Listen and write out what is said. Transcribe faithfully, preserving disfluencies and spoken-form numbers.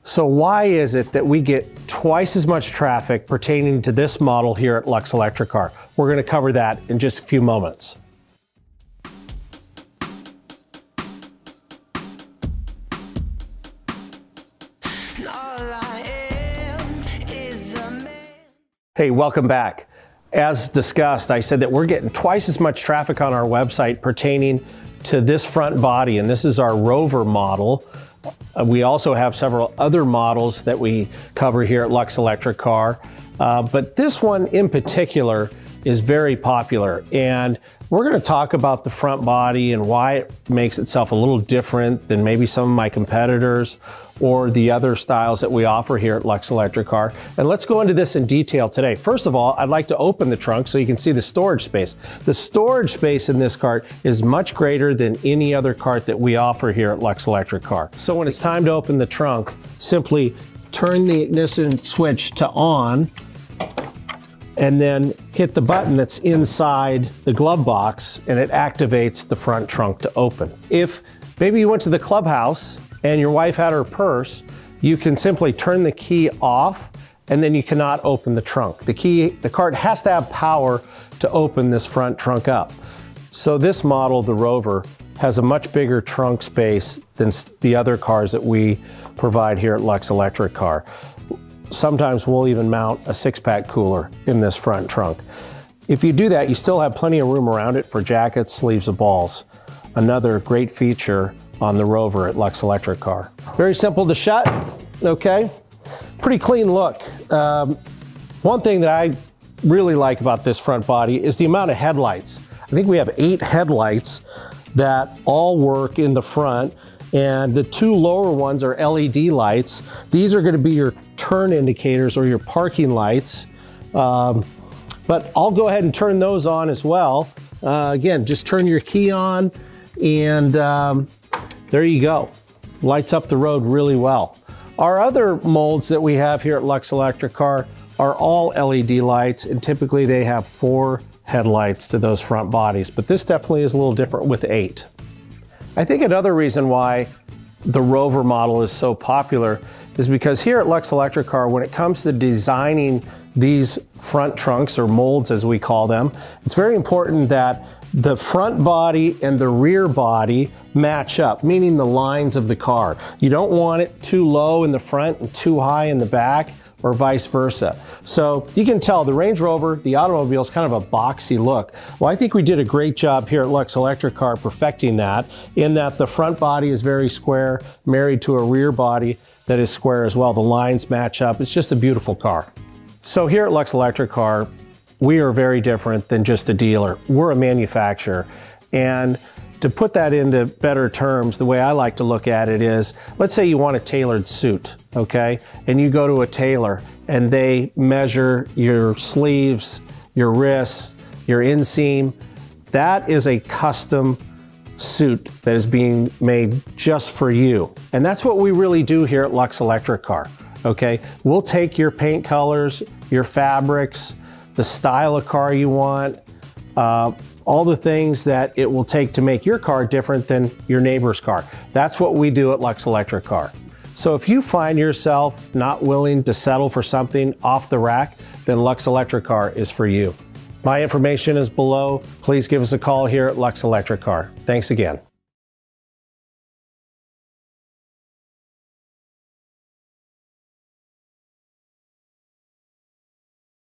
So why is it that we get twice as much traffic pertaining to this model here at LUXE Electric Car? We're going to cover that in just a few moments. Hey, welcome back. As discussed, I said that we're getting twice as much traffic on our website pertaining to this front body, and this is our Rover model. Uh, we also have several other models that we cover here at LUXE Electric Car, uh, but this one in particular is very popular, and we're going to talk about the front body and why it makes itself a little different than maybe some of my competitors or the other styles that we offer here at LUXE Electric Car. And let's go into this in detail today. First of all, I'd like to open the trunk so you can see the storage space. The storage space in this cart is much greater than any other cart that we offer here at LUXE Electric Car. So when it's time to open the trunk, simply turn the ignition switch to on, and then hit the button that's inside the glove box, and it activates the front trunk to open. If maybe you went to the clubhouse and your wife had her purse, you can simply turn the key off and then you cannot open the trunk. The key, the cart has to have power to open this front trunk up. So this model, the Rover, has a much bigger trunk space than the other cars that we provide here at LUXE Electric Car. Sometimes we'll even mount a six-pack cooler in this front trunk. If you do that, you still have plenty of room around it for jackets, sleeves, and balls. Another great feature on the Rover at LUXE Electric Car. Very simple to shut, okay? Pretty clean look. Um, one thing that I really like about this front body is the amount of headlights. I think we have eight headlights that all work in the front, and the two lower ones are L E D lights. These are going to be your turn indicators or your parking lights. Um, but I'll go ahead and turn those on as well. Uh, again, just turn your key on and um, there you go. Lights up the road really well. Our other molds that we have here at LUXE Electric Car are all L E D lights, and typically they have four headlights to those front bodies, but this definitely is a little different with eight. I think another reason why the Rover model is so popular is because here at LUXE Electric Car, when it comes to designing these front trunks, or molds as we call them, it's very important that the front body and the rear body match up, meaning the lines of the car. You don't want it too low in the front and too high in the back, or vice versa. So you can tell the Range Rover, the automobile, is kind of a boxy look. Well, I think we did a great job here at LUXE Electric Car perfecting that, in that the front body is very square, married to a rear body that is square as well. The lines match up. It's just a beautiful car. So here at LUXE Electric Car, we are very different than just a dealer. We're a manufacturer. And to put that into better terms, the way I like to look at it is, let's say you want a tailored suit, okay? And you go to a tailor and they measure your sleeves, your wrists, your inseam. That is a custom suit that is being made just for you. And that's what we really do here at LUXE Electric Car, okay? We'll take your paint colors, your fabrics, the style of car you want, uh, all the things that it will take to make your car different than your neighbor's car. That's what we do at LUXE Electric Car. So if you find yourself not willing to settle for something off the rack, then LUXE Electric Car is for you. My information is below. Please give us a call here at LUXE Electric Car. Thanks again.